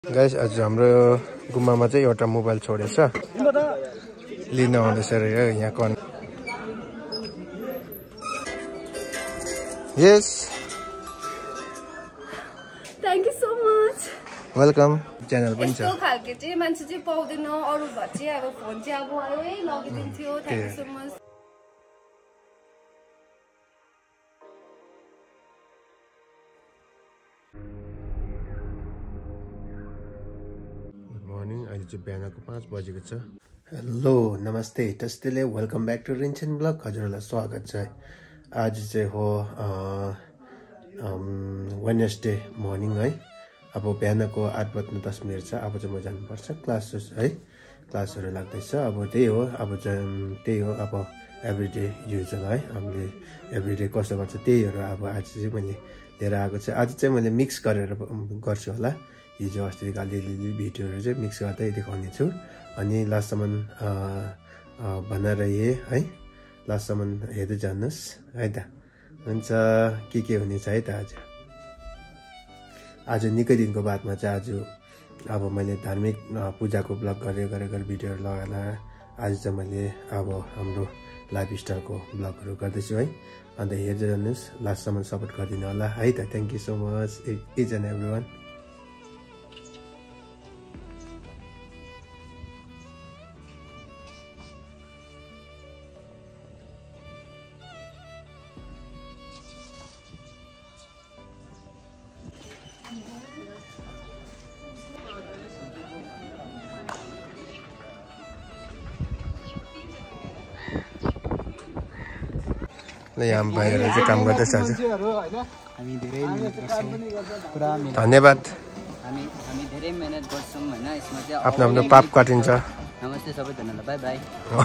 Guys आज हाम्रो गुम्बामा चाहिँ एउटा मोबाइल छोडेछ लिन आउँदैछ रे यहाँ कन यस thank you so much welcome channel पनि छ यस्तो खालके चाहिँ मान्छे चाहिँ पाउँदैन अरु भए चाहिँ अब फोन चाहिँ अब आयो है लगिदिन्थ्यो थ्यांक यू सो मच अहिले चाहिँ बिहानको 5 बजेको छ हेलो नमस्ते टस्टेले welcome back to Rinchen blog हजुरलाई स्वागत छ आज चाहिँ हो वेडनेसडे मर्निङ है अब बिहानको 8:10 छ अब चाहिँ म जानुपर्छ क्लास है क्लासहरु लाग्दैछ अब त्यही हो अब एभ्रीडे युजुअल है हामीले एभ्रीडे कसो गर्छ त्यहीहरु अब आज चाहिँ मैले लिएर आएको छु आज चाहिँ मैले मिक्स गरेर गर्छु होला हिजो अस्ति अलिअलि भिडियोहरु चाहिँ मिक्स गर्दै देखाउने छु अनि लास्टसम्म बनाइरहे है लास्टसम्म हेर्दै जानुस् है त हुन्छ के हुनेछ है त आज निकै दिनको बादमा चाहिँ आज अब मैले धार्मिक पूजाको ब्लग गरेर भिडियोहरु लगाएर आज चाहिँ मैले अब हाम्रो लाइफ स्टाइलको ब्लगहरु गर्दैछु है अन्त हेर्दै जानुस् लास्टसम्म सपोर्ट गरिदिनु होला है त thank you so much each and everyone यहाँ बाहिर चाहिँ काम गर्दैछ आज हामी धेरै मेहनत गर्छौं पुरा मेहनत धन्यवाद हामी धेरै मेहनत गर्छौं हैन यसमा चाहिँ आफ्नो आफ्नो पाप काटिन्छ नमस्ते सबैजनालाई बाइ बाइ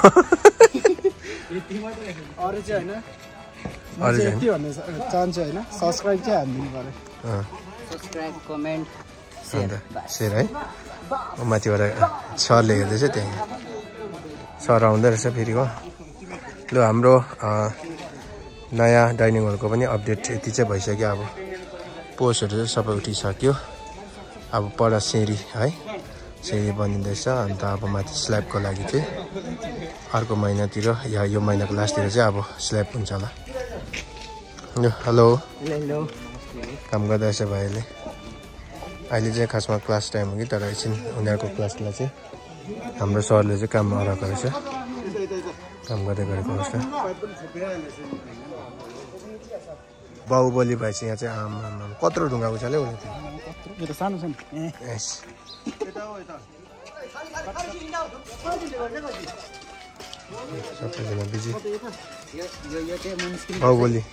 यति मात्र अरु चाहिँ हैन अरु चाहिँ यति भन्ने चाहन्छु हैन सब्स्क्राइब चाहिँ हान्दिनु पर्यो सब्स्क्राइब कमेन्ट शेयर है माथिबाट सरले हेर्दैछ त्यहाँ सर आउँदै रहेछ फेरि हो ल हाम्रो नयाँ डाइनिङ हलको पनि अपडेट यति चाहिँ भइसक्यो अब पोस्टहरु चाहिँ सबै उठिसक्यो अब पर सिँढी है सिँढी बनिँदैछ अन्त अब माथि स्ल्याबको लागि चाहिँ अर्को महिनातिर या यो महिनाको लास्टतिर चाहिँ अब स्ल्याब हुन्छ होला हेलो काम गर्दैछ भाइले अहिले चाहिँ खासमा क्लास टाइम हो कि तर एकछिन उनीहरूको क्लासलाई चाहिँ हाम्रो सरले चाहिँ काम अराएको रहेछ काम गर्दै गरेको रहेछ बाहुबली भाइ चाहिँ यहाँ चाहिँ आम कत्रो ढुङ्गाको छ ल्याउ यो त सानो छ नि यस सबैजना बिजी बाहुबली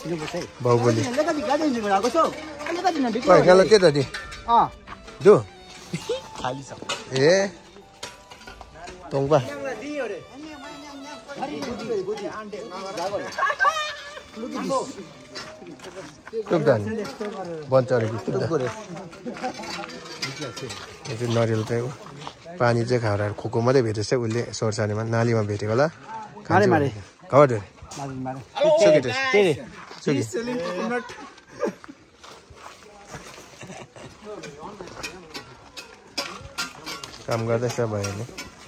के त दि दु खाली छ ए तोङपा नरियल चाहिँ पानी चाहिँ खाएर खोको मात्रै भेटेछ उसले सोरसानीमा नालीमा भेटेको होला काम गर्दैछ भाइले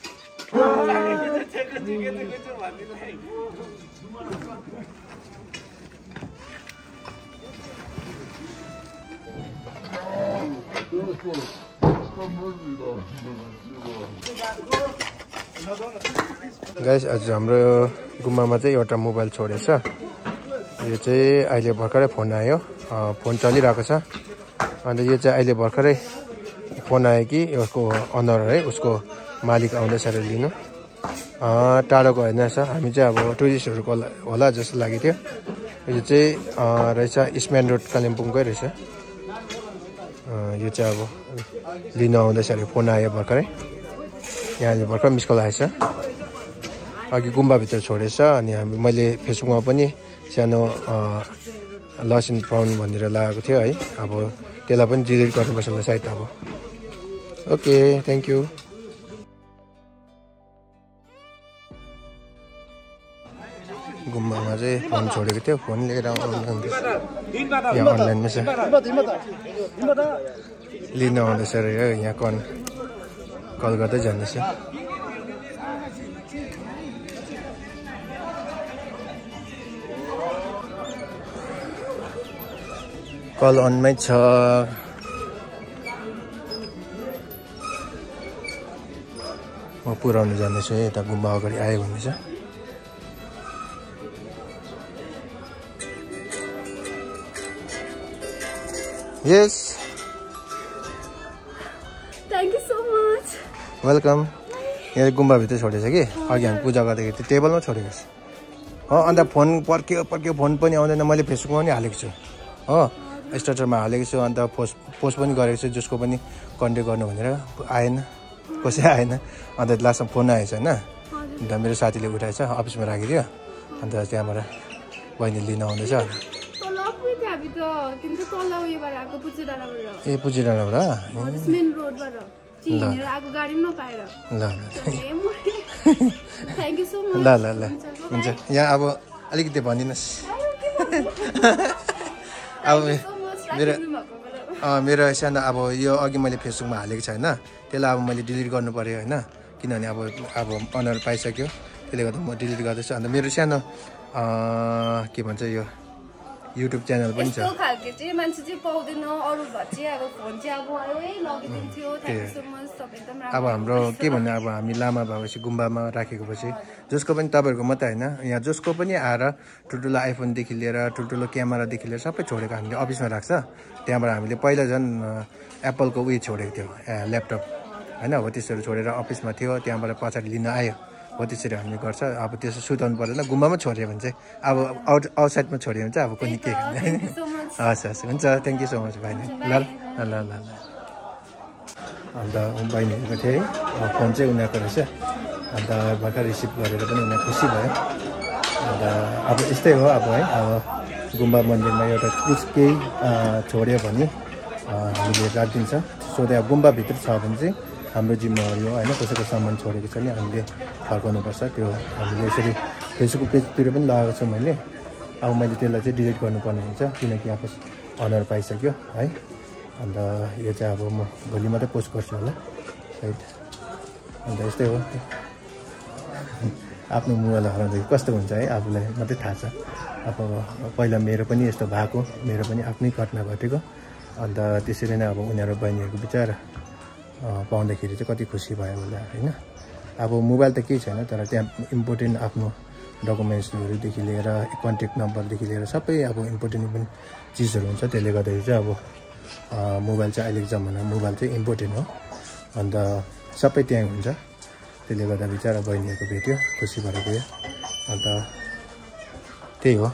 गाइस आज हाम्रो गुम्बामा चाहिँ एउटा मोबाइल छोडेछ यो चाहिँ अहिले भर्खरै फोन आयो फोन चलिरहेको छ अन्त यो चाहिँ अहिले भर्खरै फोन आयो कि यसको अनर है उसको मालिक आउँदैछ रे लिनु टाढोको होइन रहेछ हामी चाहिँ अब टुरिस्टहरुको होला जस्तो लागेको थियो यो चाहिँ रहेछ इस्टमेन रोड कालिम्पोङकै रहेछ यो चाहिँ अब लिन आउँदैछ अरे फोन आयो भर्खरै यहाँले भर्खर मिस कल आएछ अघि गुम्बाभित्र छोडेछ अनि मैले फेसबुकमा पनि सानो लस इन फाउन्ड भनेर लगाएको थियो है अब त्यसलाई पनि डिलिट गर्नुपर्छ होला सायद अब ओके थ्यांक यू गुम्बामा चाहिँ फोन छोडेको थियो फोन लिएर आउँदैछ यहाँ अनलाइनमा छ लिन आउँदैछ र यहाँ कल गर्दै जाँदैछ कल अनमै छ म पुऱ्याउनु जाँदैछु यता गुम्बा अगाडि आयो भन्दैछ Yes. Thank you so much. Welcome. यहाँ गुम्बाभित्र छोडेछ कि अघि हामी पूजा गर्दाखेरि त्यो टेबलमा छोडेको छ अन्त फोन पर्क्यो फोन पनि आउँदैन मैले फेसबुकमा पनि हालेको छु हो स्टेटसमा हालेको छु अन्त पोस्ट पनि गरेको छु जसको पनि कन्ट्याक्ट गर्नु भनेर आएन कसै आएन अन्त लास्टमा फोन आएछ होइन अन्त मेरो साथीले उठाएछ अफिसमा राखिदियो अन्त त्यहाँबाट बहिनी लिन आउँदैछ ए पुजी डाँडाबाट ल ल ल हुन्छ यहाँ अब अलिकति भनिदिनुहोस् अब मेरो सानो अब यो अघि मैले फेसबुकमा हालेको छ होइन त्यसलाई अब मैले डिलिट गर्नु पर्यो होइन किनभने अब अनर पाइसक्यो त्यसले गर्दा म डिलिट गर्दैछु अन्त मेरो सानो के भन्छ यो युट्युब च्यानल पनि छ खालके चाहिँ मान्छे चाहिँ पाउँदैन अरु भए चाहिँ अब फोन चाहिँ अब आयो है लगिदिन्थ्यो थ्यांक यू सो मच तपाईँ एकदम राम्रो अब हाम्रो के भन्ने अब हामी लामा भएपछि गुम्बामा राखेको पछि जसको पनि तपाईँहरूको मात्रै होइन यहाँ जसको पनि आएर ठुल्ठुलो आइफोनदेखि लिएर ठुल्ठुलो क्यामेरादेखि लिएर सबै छोडेको हामीले अफिसमा राख्छ त्यहाँबाट हामीले पहिला झन् एप्पलको उयो छोडेको थियो ल्यापटप होइन हो त्यसरी छोडेर अफिसमा थियो त्यहाँबाट पछाडि लिन आयो हो त्यसरी हामीले गर्छ अब त्यसो सुताउनु पर्दैन गुम्बामा छोड्यो भने चाहिँ अब आउटसाइडमा छोड्यो भने चाहिँ अब कुनै के हस् हस् हुन्छ थ्याङ्क यू सो मच भाइ ल ल ल ल अन्त बहिनीहरूको थियो है फोन चाहिँ उनीहरूको रहेछ अन्त भर्खर रिसिभ गरेर पनि उनीहरू खुसी भयो अन्त अब यस्तै हो अब है अब गुम्बा मन्दिरमा एउटा कुछ केही छोड्यो भने हामीले राखिदिन्छ सो द्याट गुम्बाभित्र छ भने चाहिँ हाम्रो जिम्मेवारी हो होइन कसैको सामान छोडेको छ नि हामीले फर्काउनुपर्छ त्यो हामीले यसरी फेसबुक पेजतिर पनि लगाएको छु मैले अब मैले त्यसलाई चाहिँ डिलिट गर्नुपर्ने हुन्छ किनकि अब अनर पाइसक्यो है अन्त यो चाहिँ अब म भोलि मात्रै पोस्ट गर्छु होला राइट अन्त यस्तै हो आफ्नो मोबाइल हराउँदाखेरि कस्तो हुन्छ है आफूलाई मात्रै थाहा छ अब पहिला मेरो पनि यस्तो भएको मेरो पनि आफ्नै घटना घटेको अन्त त्यसरी नै अब उनीहरू बहिनीहरूको विचार पाउँदाखेरि चाहिँ कति खुसी भयो होला होइन अब मोबाइल त केही छैन तर त्यहाँ इम्पोर्टेन्ट आफ्नो डकुमेन्ट्सहरूदेखि लिएर कन्ट्याक्ट नम्बरदेखि लिएर सबै अब इम्पोर्टेन्ट पनि चिजहरू हुन्छ त्यसले गर्दाखेरि चाहिँ अब मोबाइल चाहिँ अहिलेको जमाना मोबाइल चाहिँ इम्पोर्टेन्ट हो अन्त सबै त्यहाँ हुन्छ त्यसले गर्दा बिचरा बहिनीहरूको भेट्यो खुसी भएर गयो अन्त त्यही हो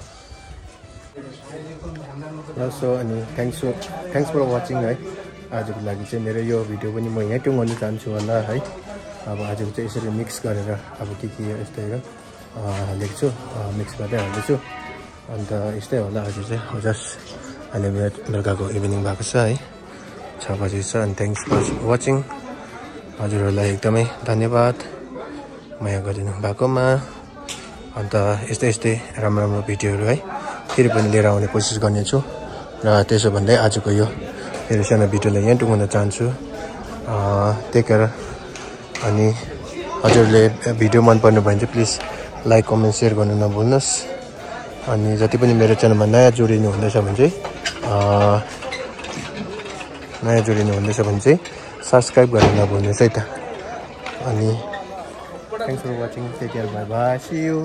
सो अनि थ्याङ्क्स फर वाचिङ है आजको लागि चाहिँ मेरो यो भिडियो पनि म यहीँ टुङ्गाउनु चाहन्छु होला है अब आजको चाहिँ यसरी मिक्स गरेर अब के यस्तै हालेको छु मिक्स गर्दै हाल्दैछु अन्त यस्तै होला आज चाहिँ जस्ट अहिले बेलुकाको इभिनिङ भएको छ है 6 बजी छ अनि थ्याङ्क्स फर वाचिङ हजुरहरूलाई एकदमै धन्यवाद माया गरिदिनु भएकोमा अन्त यस्तै राम्रो भिडियोहरू है फेरि पनि लिएर आउने कोसिस गर्नेछु र त्यसो भन्दै आजको यो मेरो सानो भिडियोलाई यहाँ टुङ्गाउन चाहन्छु त्यही कारण अनि हजुरले भिडियो मन पर्नु भयो भने चाहिँ प्लिज लाइक कमेन्ट सेयर गर्नु नभुल्नुहोस् अनि जति पनि मेरो च्यानलमा नयाँ जोडिनु हुँदैछ भने चाहिँ सब्सक्राइब गर्न नभुल्नुहोस् है त अनि thanks for watching take care bye bye see you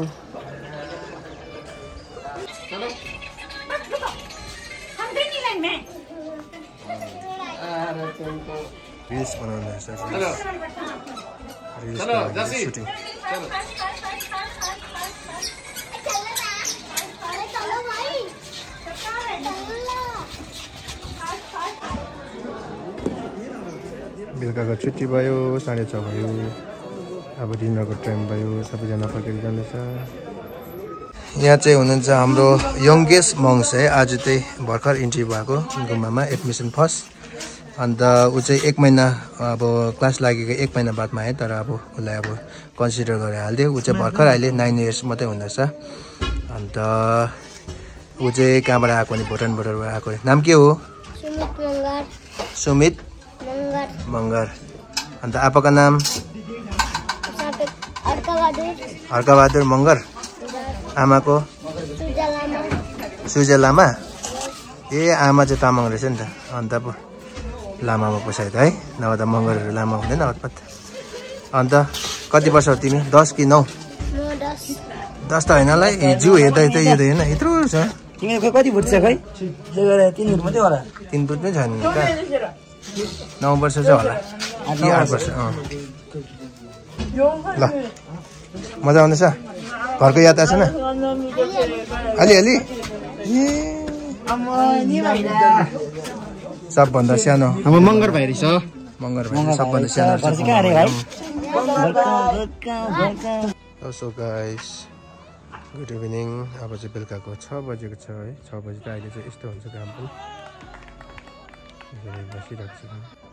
reels बनाउँदैछ रिल्स सुटिङ बेलुकाको छुट्टी भयो 6:30 भयो अब डिनरको टाइम भयो सबैजना फर्केर जाँदैछ यहाँ चाहिँ हुनुहुन्छ हाम्रो यङ्गेस्ट मङ्स है आज चाहिँ भर्खर इन्ट्री भएको गुम्बामा एडमिसन फर्स्ट अन्त ऊ चाहिँ 1 महिना अब क्लास लागेको 1 महिना बादमा आयो तर अब उसलाई अब कन्सिडर गरेर हाल्दियो ऊ चाहिँ भर्खर अहिले 9 इयर्स मात्रै हुँदैछ अन्त ऊ चाहिँ कहाँबाट आएको नि भुटानबाट आएको नाम के हो सुमित मगर अन्त आपाको नाम हर्कबहादुर मगर आमाको सुजा लामा ए आमा चाहिँ तामाङ रहेछ नि त अन्त पो लामामा पोसायो त है नभए त मगरहरू लामा हुँदैन हतपत अन्त कति वर्ष हो तिमी 10 कि 9 10 त होइन होला हिजो हेर्दा त यो त होइन यत्रो छ तिमीले खै कति फुट छ खै 3 फुट मात्रै होला 3 फुट नै छ नि का 9 वर्ष चाहिँ होला कि 8 वर्ष ल मजा आउँदैछ घरको याद आएछ न अलि सबभन्दा सानो हाम्रो मगर भाइ रहेछ मगर भाइ सबभन्दा सानो सो गाइस गुड इभिनिङ अब चाहिँ बेलुकाको 6 बजेको छ है 6 बजे त अहिले चाहिँ यस्तो हुन्छ काम पनि बसिरहेको छ